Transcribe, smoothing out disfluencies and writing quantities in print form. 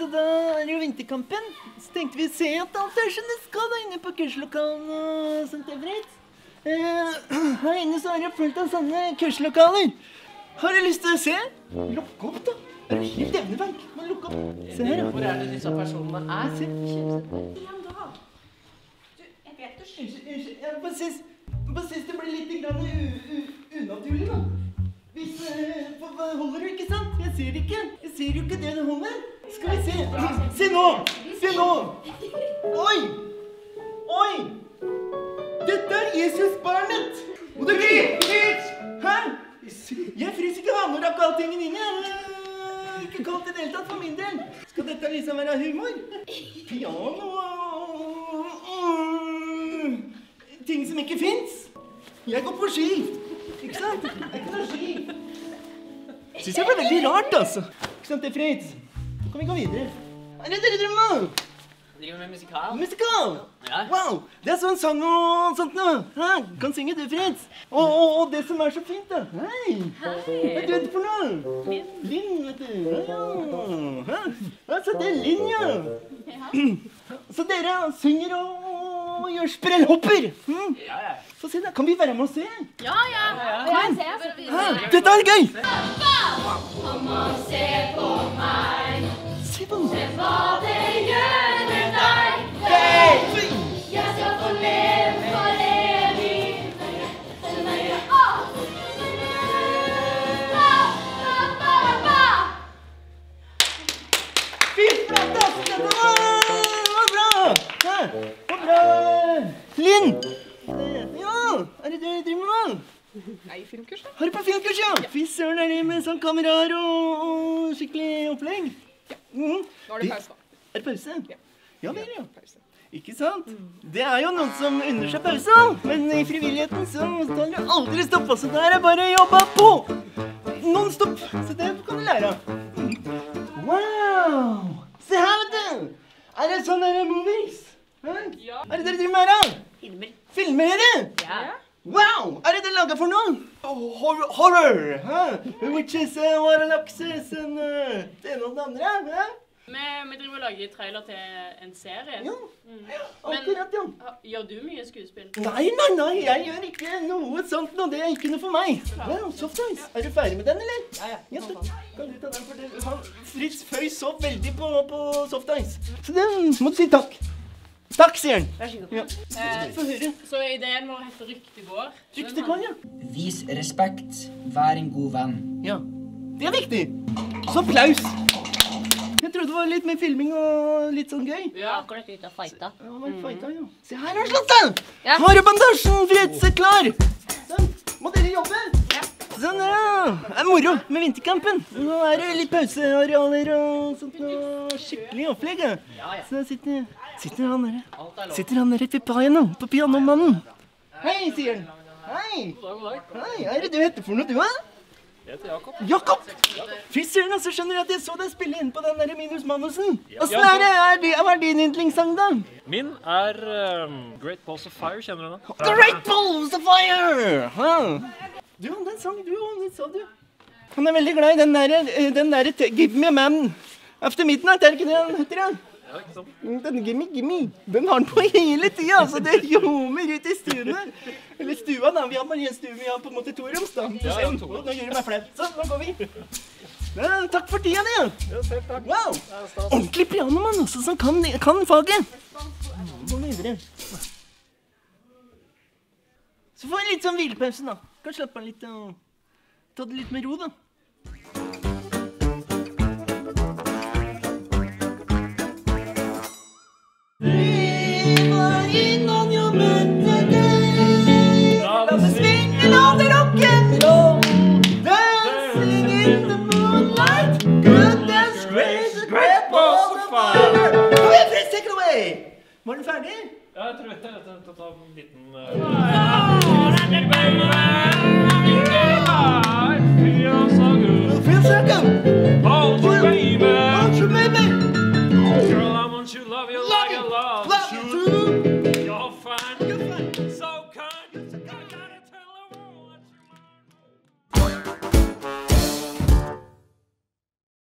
så da er det jo vinterkampen. Så tenkte vi se at alt som det skal da inne på kurslokalen og sånt der, Fritz. Her inne så er det fullt av sånne kurslokaler. Har du lyst til å se? Lukk opp da. Er det helt evneverk? Men lukk opp. Se her. Hvor er det disse personene er? Se. Igjen da. Du, jeg vet du Unnskyld, jeg bare synes det blir litt unaturlig da. Hvis, hva holder du, ikke sant? Jeg ser det ikke. Jeg ser jo ikke det du holder. Skal vi se. Se nå! Se nå! Oi! Oi! Dette er Jesus-barnet! Må du gripe ut! Hæ? Jeg fryser ikke av når du har kalt tingene inne. Ikke kalt det deltatt for min del. Skal dette liksom være humor? Piano ting som ikke finnes. Jeg går på ski. Ikke sant? Jeg er ikke noe ski. Synes jeg var veldig rart, altså. Ikke sant, det er Fritz. Så kan vi gå videre. Er det dere drømmer? Driver med musikal. Musikal? Ja. Wow, det er sånn sang og sånt nå. Hæ? Kan synge du, Fritz? Og det som er så fint da. Hei. Hva er du for noe? Linn, vet du. Ja. Så det er Linn, ja. Så dere synger og gjør sprellhopper. Ja. Så se da, kan vi være med å se? Ja. Jeg ser. Dette er gøy. Kom og se på meg. Se på den. Se hva det gjør med deg. Hei! Jeg skal få leve for evig. Så lenge Fy flate, dette var bra! Hæ? Var bra! Linn! Ja, er det det du driver med? Nei, filmkurs da. Har du på filmkurs, ja? Fy søren, er det med sånn kameraer og skikkelig opplegg? Nå er det pause da. Er det pause? Ja, det er det, ja. Pause. Ikke sant? Det er jo noen som unner seg pause, men i frivilligheten så tar det aldri stopp, så der er bare å jobbe på! Non-stopp, så det kan du lære av. Wow! Se her, vet du! Er det sånne movies? Hæ? Ja. Er det dere driver med her, da? Filmer. Filmer dere? Ja. Wow! Er det laget for noe? Horror! Hæ? Witches, warlocks, det ene og det andre, hæ? Vi driver og lager trailer til en serie. Ja, akkurat, ja. Gjør du mye skuespill? Nei, jeg gjør ikke noe sånt nå, det er ikke noe for meg. Wow, Softice, er du ferdig med den, eller? Ja. Ja, så kan du ta den, for Fritz føys så veldig på Softice. Så den må du si takk. Takk, sier han. Vær så god. Ja. Få høre. Så ideen vår heter Ryktegård. Ryktegård, ja. Vis respekt, vær en god venn. Ja, det er viktig. Så applaus. Jeg trodde det var litt mer filming og litt sånn gøy. Ja. Akkurat ut av fighta. Ja, men fighta, ja. Se her har slått den! Ja. Har du bandasjen, Fritz, er klar? Sånn, må dere jobbe? Ja. Sånn, ja. Det er moro med vinterkampen. Nå er det litt pausearealer og sånt, og skikkelig opplegg. Så sitter han der rett ved pianomannen. Hei, sier han. Hei. Hei, er det du heter for noe, du, da? Jeg heter Jakob. Jakob! Fy søren, så skjønner jeg at jeg så deg spille inn på den der Minus Manusen. Hvordan er det? Hva er din yndlingssang, da? Min er Great Balls of Fire, kjenner du den? Great Balls of Fire! Du, den sangen du, den sa du. Han er veldig glad i den der Give Me a Man After Midnight, er det ikke det han heter, da? Ja, ikke sant? Den Gimme, den har han på hele tida, så det ljomer ut i stuene. Eller stua da, vi har bare en stue, vi har på en måte to roms da. Ja, to. Nå gjør du meg flau. Så, nå går vi. Ja, takk for tida di, ja. Ja, selv takk. Wow! Ordentlig pianomann, altså, som kan faget. Gå videre. Så får vi litt sånn hvilepause da. Kan slappe av litt og ta det litt med ro da. Innan jeg møtte deg, la det svinge, la det rock'n'roll, dancing in the moonlight, goodness gracious, great balls of fire. Kom igjen, Fritz, take it away! Var du ferdig? Ja, jeg tror jeg skal ta en liten... Feel so good.